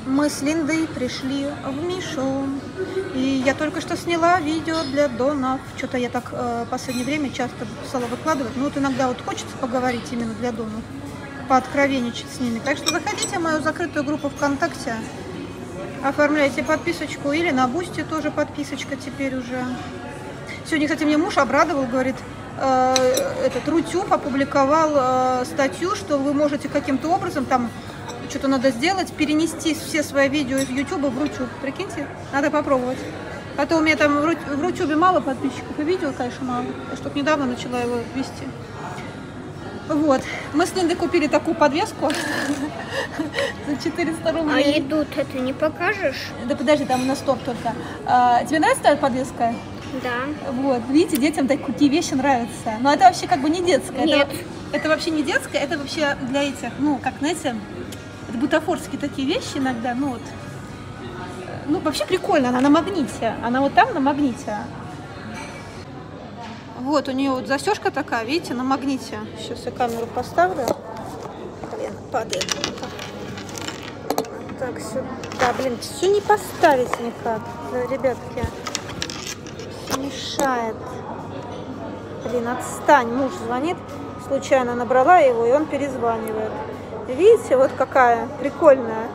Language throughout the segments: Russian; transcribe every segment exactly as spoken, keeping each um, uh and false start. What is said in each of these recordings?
Мы с Линдой пришли в Мишу, и я только что сняла видео для донов. Что-то я так э, в последнее время часто стала выкладывать. Ну вот иногда вот хочется поговорить именно для донов, пооткровенничать с ними. Так что заходите в мою закрытую группу ВКонтакте, оформляйте подписочку, или на Бусти тоже подписочка теперь уже. Сегодня, кстати, мне муж обрадовал, говорит, э, этот Рутюб опубликовал э, статью, что вы можете каким-то образом там что-то надо сделать, перенести все свои видео из Ютуба в Рутюб. Прикиньте, надо попробовать. А то у меня там в Рутюбе мало подписчиков, и видео, конечно, мало. Я что-то недавно начала его вести. Вот. Мы с Линдой купили такую подвеску за четыреста рублей. А еду это не покажешь? Да подожди, там на стоп только. А, тебе нравится эта подвеска? Да. Вот, видите, детям такие вещи нравятся. Но это вообще как бы не детское. Нет. Это, это вообще не детское, это вообще для этих, ну, как, знаете, это бутафорские такие вещи иногда, ну вот. Ну, вообще прикольно, она на магните. Она вот там на магните. Вот, у нее вот застежка такая, видите, на магните. Сейчас я камеру поставлю. Блин, падает. Так, сюда. Блин, все не поставить никак, да, ребятки. Все мешает. Блин, отстань. Муж звонит. Случайно набрала его, и он перезванивает. Видите, вот какая прикольная.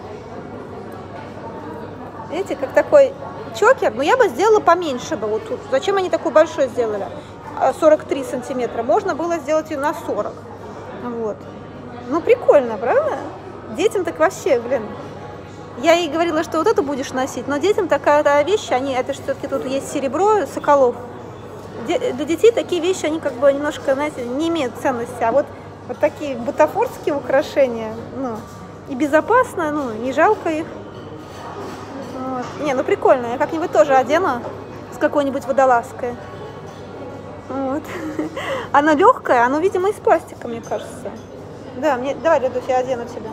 Видите, как такой чокер. Но я бы сделала поменьше бы вот тут. Зачем они такой большой сделали? сорок три сантиметра. Можно было сделать ее на сорок. Вот. Ну, прикольно, правда? Детям так вообще, блин. Я ей говорила, что вот это будешь носить. Но детям такая вещь, они, это все-таки тут есть серебро, Соколов. Для детей такие вещи, они как бы немножко, знаете, не имеют ценности. А вот Вот такие бутафорские украшения, ну, и безопасно, ну, не жалко их. Вот. Не, ну прикольно, я как-нибудь тоже одену с какой-нибудь водолазкой. Вот. Она легкая, она, видимо, из пластика, мне кажется. Да, мне, давай, Людусь, я одену тебя.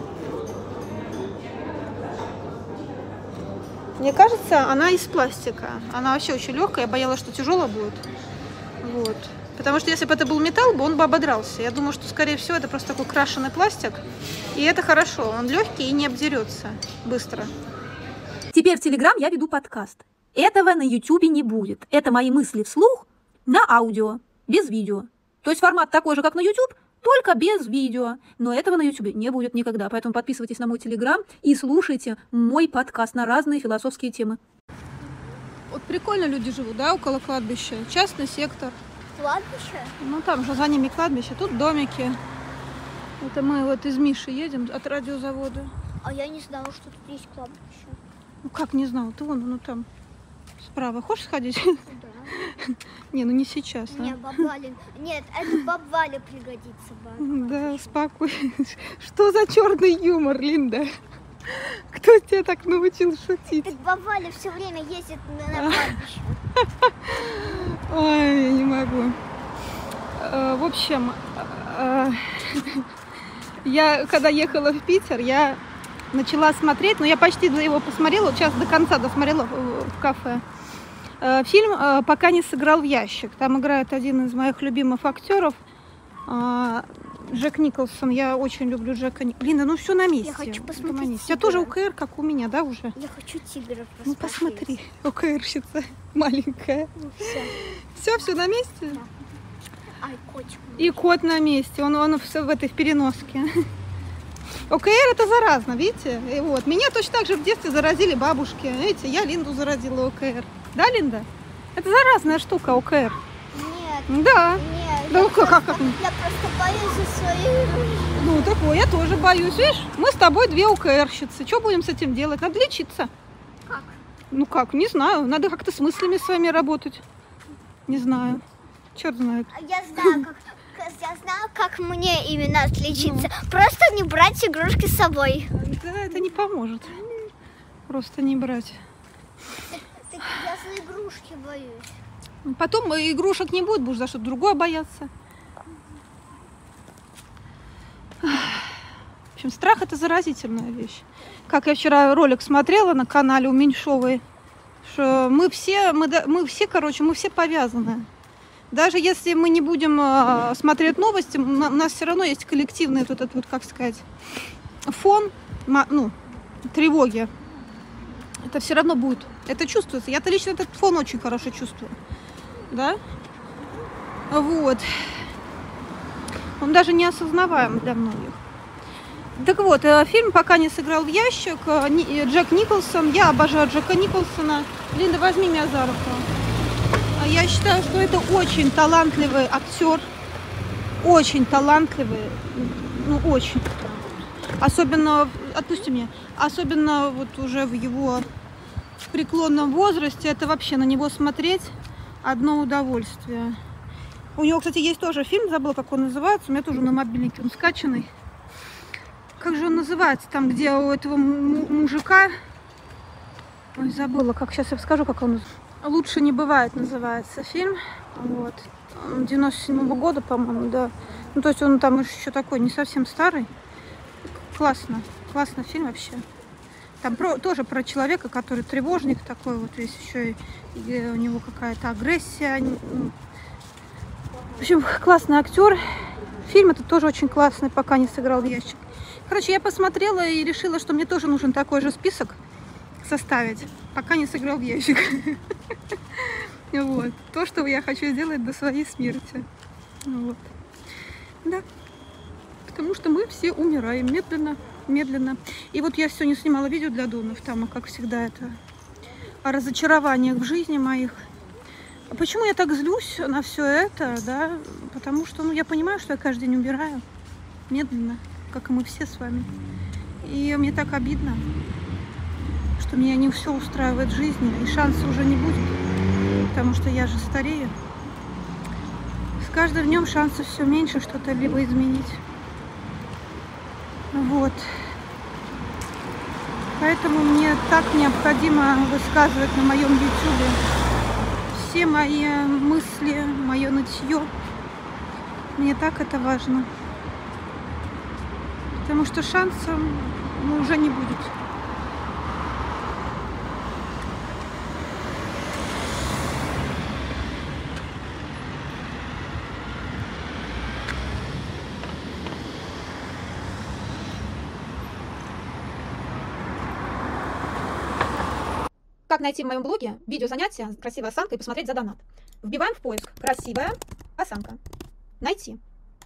Мне кажется, она из пластика. Она вообще очень легкая, я боялась, что тяжело будет. Вот. Потому что если бы это был металл, бы он бы ободрался. Я думаю, что, скорее всего, это просто такой крашеный пластик. И это хорошо. Он легкий и не обдерется быстро. Теперь в Телеграм я веду подкаст. Этого на Ютубе не будет. Это мои мысли вслух на аудио, без видео. То есть формат такой же, как на YouTube, только без видео. Но этого на Ютубе не будет никогда. Поэтому подписывайтесь на мой Телеграм и слушайте мой подкаст на разные философские темы. Вот прикольно люди живут, да, около кладбища. Частный сектор. Кладбище? Ну, там же за ними кладбище, тут домики. Это мы вот из Миши едем от радиозавода. А я не знала, что тут есть кладбище. Ну, как не знала? Ты вон, ну там, справа. Хочешь сходить? Да. Не, ну не сейчас. Не, бабалин. Нет, это бабале пригодится. Да, спокойно. Что за черный юмор, Линда? Кто тебя так научил шутить? Так бабаля все время ездит на кладбище. Ой, я не могу. В общем, я когда ехала в Питер, я начала смотреть, но я почти его посмотрела, вот сейчас до конца досмотрела в кафе. Фильм «Пока не сыграл в ящик». Там играет один из моих любимых актеров, Джек Николсон. Я очень люблю Джека Николсона. Линда, ну все на месте. Я хочу посмотреть. У тебя тоже УКР, как у меня, да, уже? Я хочу тигров посмотреть. Ну посмотри, УКРщица маленькая. Ну, все. Все, все на месте? Да. Ай, котик. И кот на месте, он, он все в этой в переноске. ОКР это заразно, видите? И вот. Меня точно так же в детстве заразили бабушки. Видите, я Линду заразила ОКР. Да, Линда? Это заразная штука ОКР. Нет. Да. Нет. Да я, как, просто, как? я просто боюсь за свои... Ну, такое, я тоже боюсь. Видишь, мы с тобой две УКРщицы. Что будем с этим делать? Надо лечиться. Как? Ну как, не знаю. Надо как-то с мыслями своими работать. Не знаю. Черт знает. Я знаю, как... Я знаю, как мне именно отличиться. Ну. Просто не брать игрушки с собой. Да, это не поможет. Просто не брать. Так, так я за игрушки боюсь. Потом игрушек не будет, будешь за что-то другое бояться. В общем, страх это заразительная вещь. Как я вчера ролик смотрела на канале у Меньшовой, что мы все, мы, мы все, короче, мы все повязаны. Даже если мы не будем э, смотреть новости, у нас все равно есть коллективный вот этот вот, как сказать, фон, ну, тревоги. Это все равно будет. Это чувствуется. Я-то лично этот фон очень хорошо чувствую. Да? Вот. Он даже не осознаваем для многих. Так вот, фильм пока не сыграл в ящик. Джек Николсон. Я обожаю Джека Николсона. Линда, возьми меня за руку. Я считаю, что это очень талантливый актер. Очень талантливый. Ну, очень. Особенно, отпусти меня, особенно вот уже в его преклонном возрасте. Это вообще на него смотреть одно удовольствие. У него, кстати, есть тоже фильм, забыла, как он называется. У меня тоже на мобильнике он скачанный. Как же он называется? Там, где у этого мужика... Ой, забыла, как сейчас я скажу, как он... «Лучше не бывает» называется фильм. Вот. девяносто седьмого года, по-моему, да. Ну, то есть он там еще такой, не совсем старый. Классно. Классный фильм вообще. Там про, тоже про человека, который тревожник такой, вот весь еще и, и у него какая-то агрессия. В общем, классный актер. Фильм этот тоже очень классный, пока не сыграл в ящик. Короче, я посмотрела и решила, что мне тоже нужен такой же список составить, пока не сыграл в ящик. Вот. То, что я хочу сделать до своей смерти. Вот. Да. Потому что мы все умираем медленно, медленно. И вот я сегодня снимала видео для донов, там, как всегда, это о разочарованиях в жизни моих. А почему я так злюсь на все это, да? Потому что, ну, я понимаю, что я каждый день умираю медленно, как и мы все с вами. И мне так обидно, что меня не все устраивает в жизни, и шанса уже не будет, потому что я же старею. С каждым днем шансов все меньше что-то либо изменить. Вот. Поэтому мне так необходимо высказывать на моем ютубе все мои мысли, мое нытье. Мне так это важно. Потому что шансов ну, уже не будет. Как найти в моем блоге видео занятия с красивой осанкой и посмотреть за донат? Вбиваем в поиск «красивая осанка». Найти.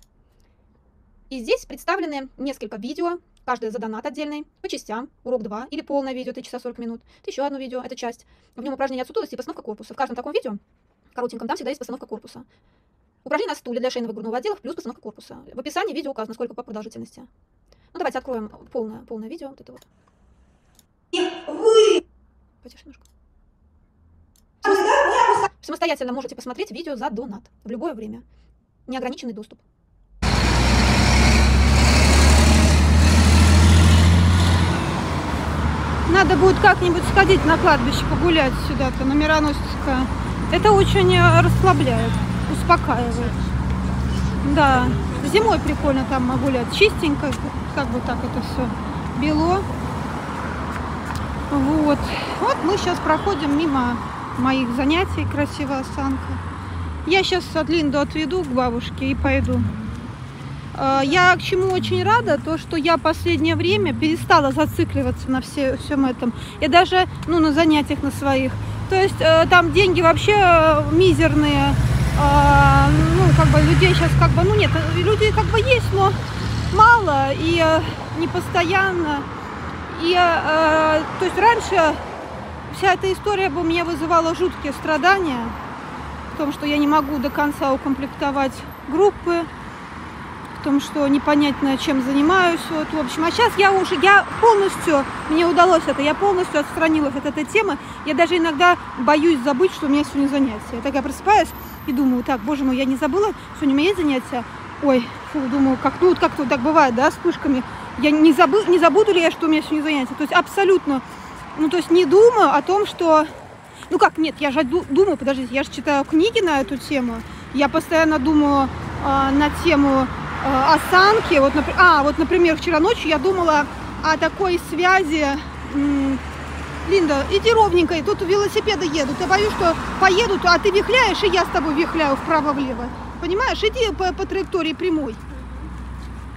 И здесь представлены несколько видео, каждое за донат отдельный, по частям, урок два или полное видео, три часа сорок минут. Это еще одно видео, это часть. В нем упражнения от сутулости и постановка корпуса. В каждом таком видео, коротеньком, там всегда есть постановка корпуса. Упражнение на стуле для шейного и грудного отделов плюс постановка корпуса. В описании видео указано, сколько по продолжительности. Ну давайте откроем полное, полное видео. Вот это вот. Вы! Потише немножко. Самостоятельно можете посмотреть видео за донат в любое время. Неограниченный доступ. Надо будет как-нибудь сходить на кладбище, погулять сюда-то, на Мироносецкое. Это очень расслабляет, успокаивает. Да, зимой прикольно там гулять, чистенько, как бы так это все бело. Вот. Вот мы сейчас проходим мимо моих занятий, красивая осанка. Я сейчас от Линду отведу к бабушке и пойду. Я к чему очень рада, то что я в последнее время перестала зацикливаться на все, всем этом. Я даже, ну, на занятиях на своих. То есть там деньги вообще мизерные. Ну, как бы людей сейчас как бы, ну нет, люди как бы есть, но мало и не постоянно. И, э, то есть раньше вся эта история бы у меня вызывала жуткие страдания, в том, что я не могу до конца укомплектовать группы, в том, что непонятно, чем занимаюсь, вот, в общем. А сейчас я уже, я полностью, мне удалось это, я полностью отстранилась от этой темы. Я даже иногда боюсь забыть, что у меня сегодня занятия. Я такая просыпаюсь и думаю, так, боже мой, я не забыла, сегодня у меня есть занятия. Ой, фу, думаю, как, ну, вот как-то так бывает, да, с вспышками. Я не, забыл, не забуду ли я, что у меня сегодня занятия. То есть абсолютно, ну то есть не думаю о том, что... Ну как, нет, я же думаю, подождите, я же читаю книги на эту тему. Я постоянно думаю э, на тему э, осанки. Вот, например, а, вот, например, вчера ночью я думала о такой связи. М- Линда, иди ровненько, тут велосипеды едут. Я боюсь, что поедут, а ты вихляешь, и я с тобой вихляю вправо-влево. Понимаешь, иди по, по траектории прямой.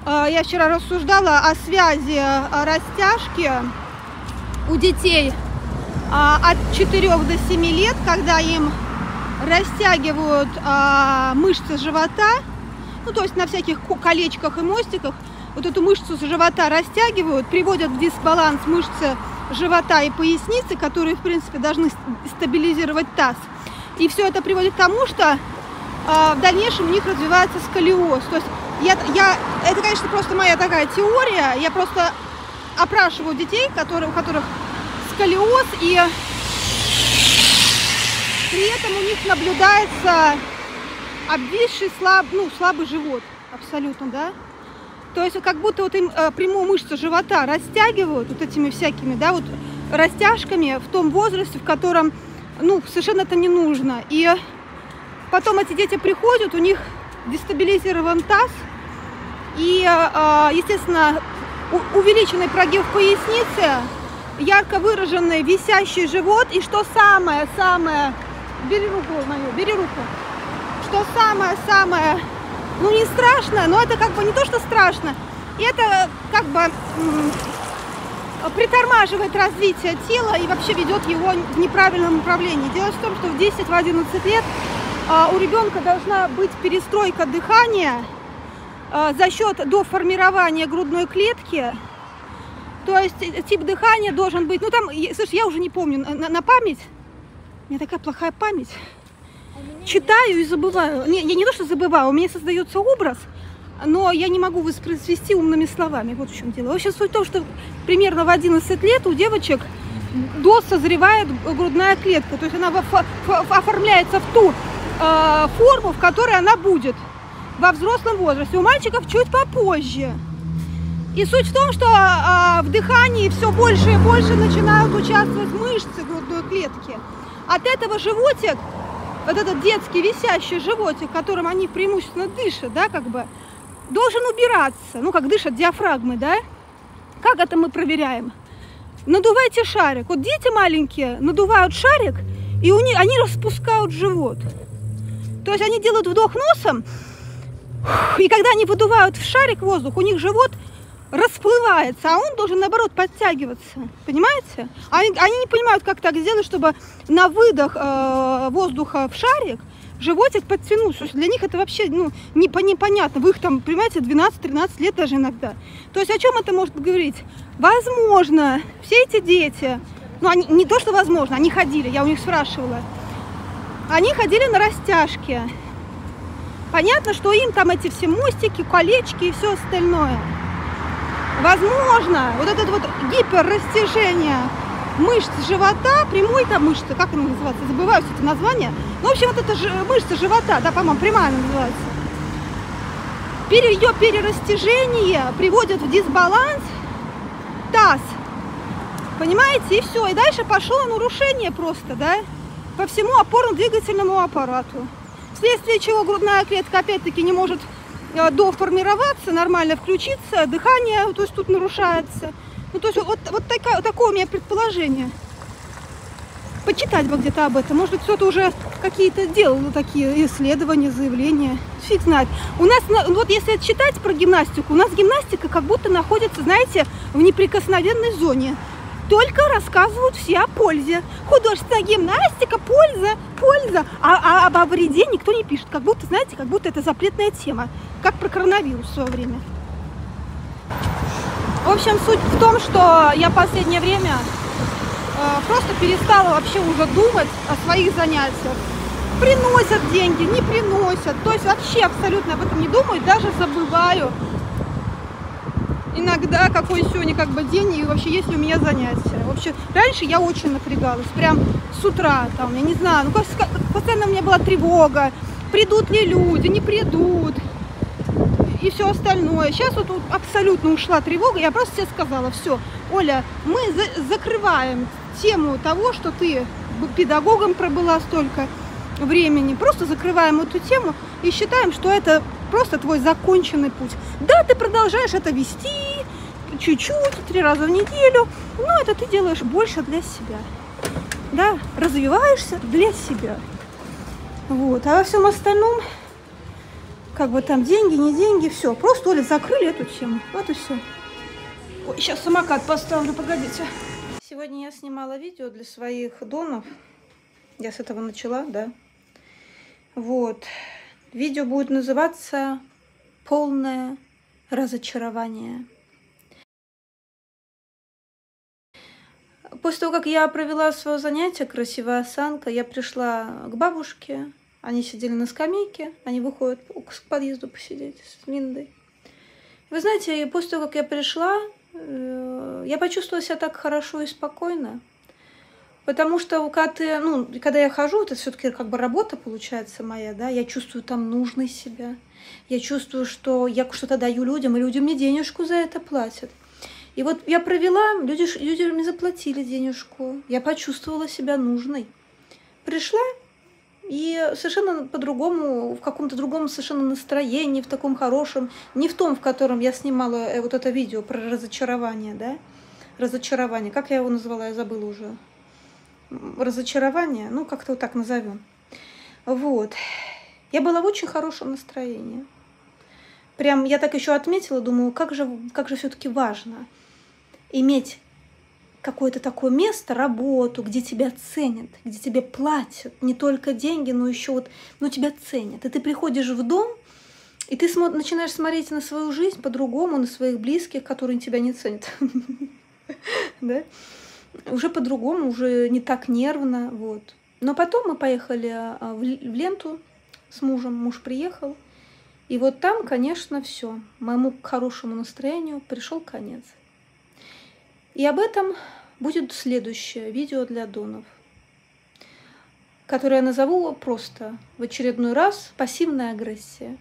Я вчера рассуждала о связи растяжки у детей от четырёх до семи лет, когда им растягивают мышцы живота, ну то есть на всяких колечках и мостиках, вот эту мышцу живота растягивают, приводят в дисбаланс мышцы живота и поясницы, которые в принципе должны стабилизировать таз. И все это приводит к тому, что в дальнейшем у них развивается сколиоз. То есть Я, я, это, конечно, просто моя такая теория. Я просто опрашиваю детей, которые, у которых сколиоз, и при этом у них наблюдается обвисший, слаб, ну, слабый живот. Абсолютно, да? То есть как будто вот им э, прямую мышцу живота растягивают вот этими всякими, да, вот растяжками в том возрасте, в котором, ну, совершенно это не нужно. И потом эти дети приходят, у них дестабилизирован таз, и, естественно, увеличенный прогиб поясницы, ярко выраженный висящий живот, и что самое-самое, бери руку мою, бери руку, что самое-самое, ну не страшно, но это как бы не то, что страшно, это как бы притормаживает развитие тела и вообще ведет его в неправильном направлении. Дело в том, что в десять-одиннадцать лет у ребенка должна быть перестройка дыхания за счет доформирования грудной клетки. То есть тип дыхания должен быть, ну там, слушай, я уже не помню на, на память, у меня такая плохая память, читаю и забываю. Не, я не то, что забываю, у меня создается образ, но я не могу воспроизвести умными словами. Вот в чем дело. Вообще суть в том, что примерно в одиннадцать лет у девочек досозревает грудная клетка, то есть она оформляется в ту э, форму, в которой она будет во взрослом возрасте. У мальчиков чуть попозже. И суть в том, что э, в дыхании все больше и больше начинают участвовать мышцы грудной клетки. От этого животик, вот этот детский висящий животик, которым они преимущественно дышат, да, как бы, должен убираться. Ну, как дышат диафрагмы, да? Как это мы проверяем? Надувайте шарик. Вот дети маленькие надувают шарик, и у них, они распускают живот. То есть они делают вдох носом, и когда они выдувают в шарик воздух, у них живот расплывается, а он должен, наоборот, подтягиваться. Понимаете? Они, они не понимают, как так сделать, чтобы на выдох э, воздуха в шарик животик подтянулся. Для них это вообще, ну, не, непонятно. В их там, понимаете, двенадцать-тринадцать лет даже иногда. То есть о чем это может говорить? Возможно, все эти дети, ну, они, не то, что возможно, они ходили, я у них спрашивала, они ходили на растяжки. Понятно, что им там эти все мостики, колечки и все остальное. Возможно, вот это вот гиперрастяжение мышц живота, прямой там мышцы, как она называется, забываю все эти названия. Ну, в общем, вот это же мышца живота, да, по-моему, прямая она называется. Ее перерастяжение приводит в дисбаланс таз. Понимаете? И все. И дальше пошло нарушение просто, да, по всему опорно-двигательному аппарату. Вследствие чего грудная клетка опять-таки не может доформироваться, нормально включиться, дыхание, то есть тут нарушается. Ну, то есть вот, вот такая, такое у меня предположение. Почитать бы где-то об этом. Может быть, кто-то уже какие-то делал такие исследования, заявления. Фиг знает. У нас, вот если читать про гимнастику, у нас гимнастика как будто находится, знаете, в неприкосновенной зоне. Только рассказывают все о пользе. Художественная гимнастика, польза, польза. А, а об вреде никто не пишет. Как будто, знаете, как будто это запретная тема. Как про коронавирус в свое время. В общем, суть в том, что я в последнее время э, просто перестала вообще уже думать о своих занятиях. Приносят деньги, не приносят. То есть вообще абсолютно об этом не думаю, даже забываю иногда, какой сегодня как бы день и вообще есть ли у меня занятия. Вообще, раньше я очень напрягалась, прям с утра, там, я не знаю, ну, как, постоянно у меня была тревога, придут ли люди, не придут. И все остальное. Сейчас вот абсолютно ушла тревога. Я просто тебе сказала, все, Оля, мы за закрываем тему того, что ты педагогом пробыла столько времени. Просто закрываем эту тему и считаем, что это просто твой законченный путь. Да, ты продолжаешь это вести чуть-чуть, три раза в неделю, но это ты делаешь больше для себя. Да, развиваешься для себя. Вот. А во всем остальном как бы там деньги, не деньги, все. Просто, Оля, закрыли эту тему. Вот и все. Ой, сейчас самокат поставлю, погодите. Сегодня я снимала видео для своих донов. Я с этого начала, да. Вот. Видео будет называться «Полное разочарование». После того, как я провела свое занятие, красивая осанка, я пришла к бабушке. Они сидели на скамейке, они выходят к подъезду посидеть с Линдой. Вы знаете, после того, как я пришла, я почувствовала себя так хорошо и спокойно. Потому что когда, ты, ну, когда я хожу, это все-таки как бы работа получается моя, да, я чувствую там нужной себя. Я чувствую, что я что-то даю людям, и люди мне денежку за это платят. И вот я провела, люди, люди мне заплатили денежку, я почувствовала себя нужной. Пришла и совершенно по-другому, в каком-то другом совершенно настроении, в таком хорошем, не в том, в котором я снимала вот это видео про разочарование, да, разочарование, как я его назвала, я забыла уже. Разочарование, ну, как-то вот так назовем. Вот. Я была в очень хорошем настроении. Прям я так еще отметила, думаю, как же, как же все-таки важно иметь какое-то такое место, работу, где тебя ценят, где тебе платят не только деньги, но еще вот, ну, тебя ценят. И ты приходишь в дом, и ты смо- начинаешь смотреть на свою жизнь по-другому, на своих близких, которые тебя не ценят. Да? Уже по-другому, уже не так нервно, вот. Но потом мы поехали в Ленту с мужем, муж приехал, и вот там, конечно, все, моему хорошему настроению пришел конец. И об этом будет следующее видео для донов, которое я назову просто в очередной раз «Пассивная агрессия».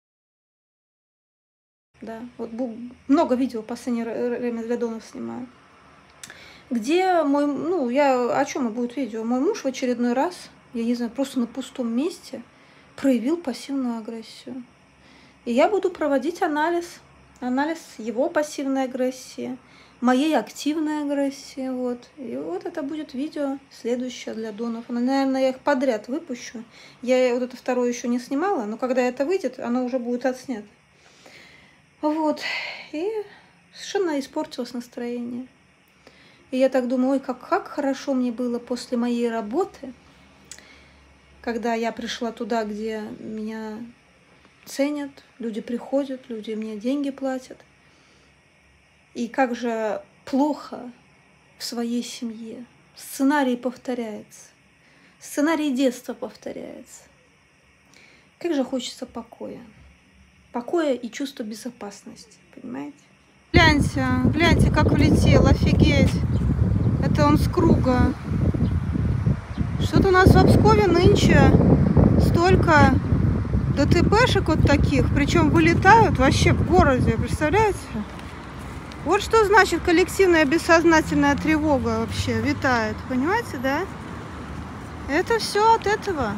Да, вот много видео в последнее время для донов снимаю. Где мой, ну, я, о чем и будет видео, мой муж в очередной раз, я не знаю, просто на пустом месте проявил пассивную агрессию. И я буду проводить анализ, анализ его пассивной агрессии, моей активной агрессии, вот. И вот это будет видео следующее для донов. Наверное, я их подряд выпущу. Я вот это второе еще не снимала, но когда это выйдет, оно уже будет отснято. Вот. И совершенно испортилось настроение. И я так думаю, ой, как, как хорошо мне было после моей работы, когда я пришла туда, где меня ценят, люди приходят, люди мне деньги платят. И как же плохо в своей семье. Сценарий повторяется. Сценарий детства повторяется. Как же хочется покоя. Покоя и чувства безопасности, понимаете? Гляньте, гляньте, как влетел, офигеть. Это он с круга. Что-то у нас в Обскове нынче столько ДТПшек вот таких, причем вылетают вообще в городе, представляете? Вот что значит коллективная бессознательная тревога вообще витает, понимаете, да? Это все от этого.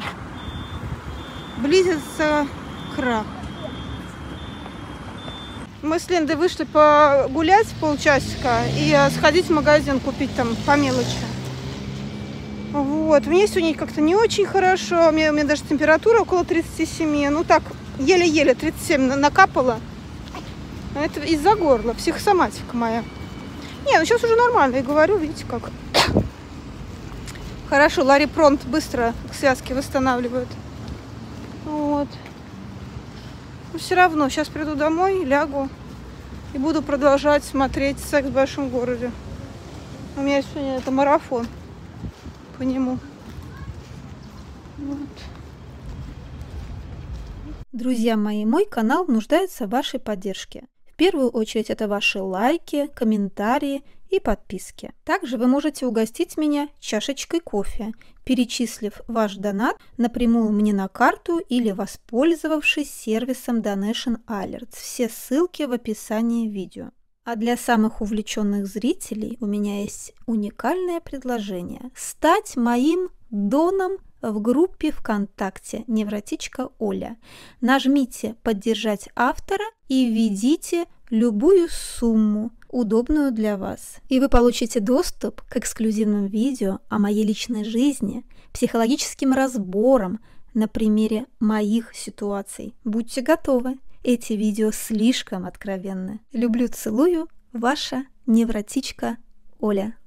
Близится крах. Мы с Линдой вышли погулять полчасика и сходить в магазин, купить там по мелочи. Вот. Мне сегодня как-то не очень хорошо. У меня, у меня даже температура около тридцати семи. Ну так, еле-еле тридцать семь накапала. Это из-за горла, психосоматика моя. Не, ну сейчас уже нормально, я говорю, видите как. Хорошо, Ларипронт быстро связки восстанавливает. Вот. Но все равно, сейчас приду домой, лягу и буду продолжать смотреть «Секс в большом городе». У меня сегодня это марафон по нему. Вот. Друзья мои, мой канал нуждается в вашей поддержке. В первую очередь это ваши лайки, комментарии и подписки. Также вы можете угостить меня чашечкой кофе, перечислив ваш донат напрямую мне на карту или воспользовавшись сервисом Donation Alerts. Все ссылки в описании видео. А для самых увлеченных зрителей у меня есть уникальное предложение – стать моим доном в группе ВКонтакте «Невротичка Оля». Нажмите «Поддержать автора» и введите любую сумму, удобную для вас. И вы получите доступ к эксклюзивным видео о моей личной жизни, психологическим разборам, на примере моих ситуаций. Будьте готовы, эти видео слишком откровенны. Люблю, целую, ваша невротичка Оля.